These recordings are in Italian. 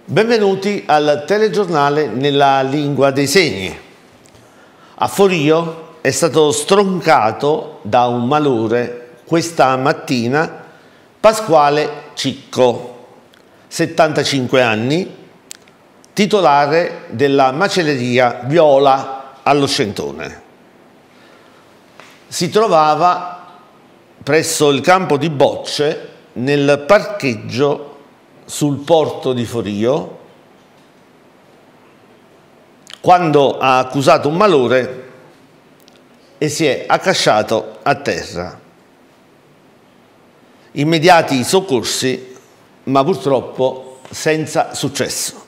Benvenuti al telegiornale nella lingua dei segni. A Forio è stato stroncato da un malore questa mattina Pasquale Cicco, 75 anni, titolare della macelleria Viola allo Scentone. Si trovava presso il campo di bocce nel parcheggio sul porto di Forio quando ha accusato un malore e si è accasciato a terra. Immediati soccorsi, ma purtroppo senza successo.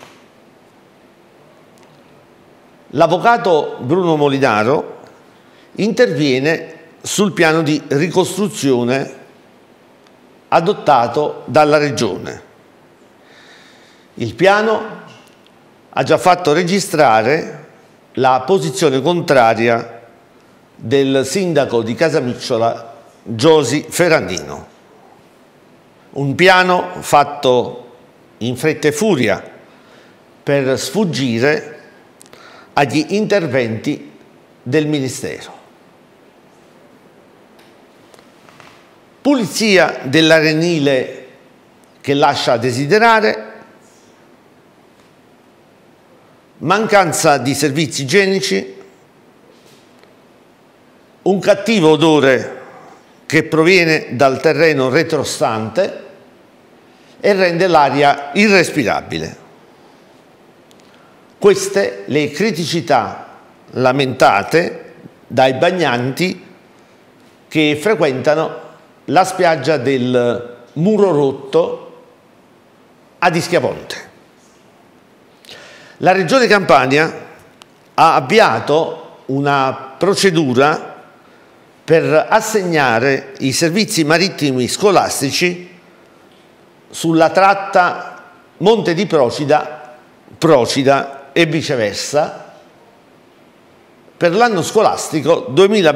L'avvocato Bruno Molinaro interviene sul piano di ricostruzione adottato dalla Regione. Il piano ha già fatto registrare la posizione contraria del sindaco di Casamicciola Giosi Ferrandino. Un piano fatto in fretta e furia per sfuggire agli interventi del Ministero. Pulizia dell'arenile che lascia a desiderare, mancanza di servizi igienici, un cattivo odore che proviene dal terreno retrostante e rende l'aria irrespirabile. Queste le criticità lamentate dai bagnanti che frequentano la spiaggia del Muro Rotto ad Ischiaponte. La Regione Campania ha avviato una procedura per assegnare i servizi marittimi scolastici sulla tratta Monte di Procida e viceversa per l'anno scolastico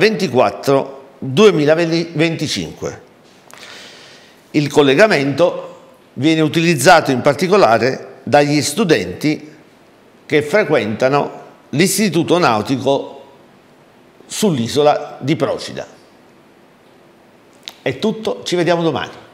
2024-2025. Il collegamento viene utilizzato in particolare dagli studenti che frequentano l'Istituto Nautico sull'isola di Procida. È tutto, ci vediamo domani.